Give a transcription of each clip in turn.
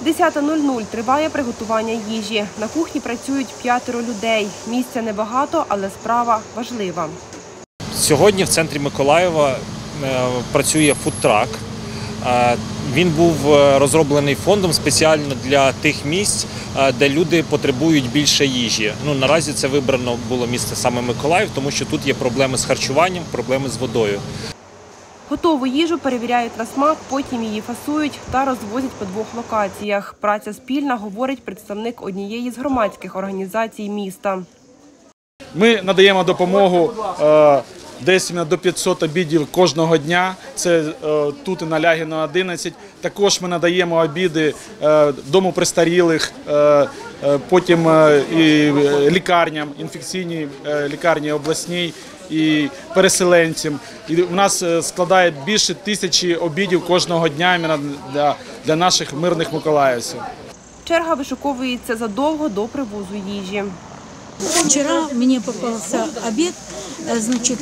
10:00 триває приготування їжі. На кухні працюють 5 людей. Місця небагато, але справа важлива. Сьогодні в центрі Миколаєва працює фудтрак. Він був розроблений фондом спеціально для тих місць, де люди потребують більше їжі. Наразі це вибрано було місце саме Миколаїв, тому що тут є проблеми з харчуванням, проблеми з водою. Готову їжу перевіряють на смак, потім її фасують та розвозять по 2 локаціях. Праця спільна, говорить представник однієї з громадських організацій міста. Ми надаємо допомогу десь до 500 обідів кожного дня. Це тут і на Лягіна 11. Також ми надаємо обіди дому престарілих, потім і лікарням, інфекційній лікарні обласній і переселенцям. І у нас складає більше 1000 обідів кожного дня для наших мирних миколаївців. Черга вишуковується задовго до привозу їжі. Вчера мне попался обед, значит,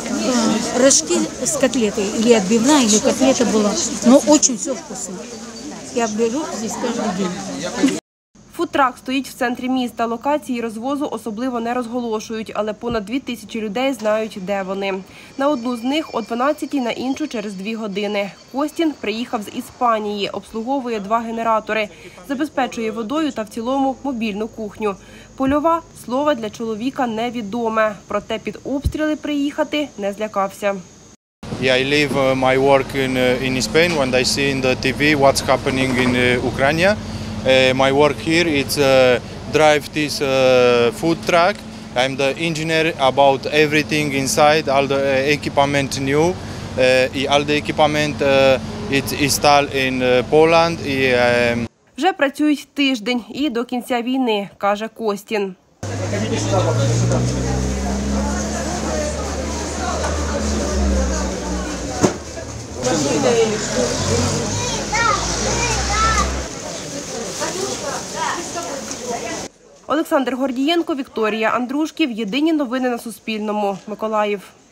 рожки с котлетой, или отбивная, или котлета была, но очень все вкусно. Я беру здесь каждый день. Фудтрак стоїть в центрі міста. Локації розвозу особливо не розголошують, але понад 2000 людей знають, де вони. На одну з них о 12-й, на іншу через 2 години. Костін приїхав з Іспанії, обслуговує 2 генератори, забезпечує водою та в цілому мобільну кухню. Польова – слово для чоловіка невідоме, проте під обстріли приїхати не злякався. I leave my work in Spain when I see in the TV what's happening in Ukraine. My work here is drive this food truck. I'm the engineer about everything inside, all the equipment new. All the equipment it's installed in Poland. Вже працюють тиждень і до кінця війни, каже Костін. Олександр Гордієнко, Вікторія Андрушків. Єдині новини на Суспільному. Миколаїв.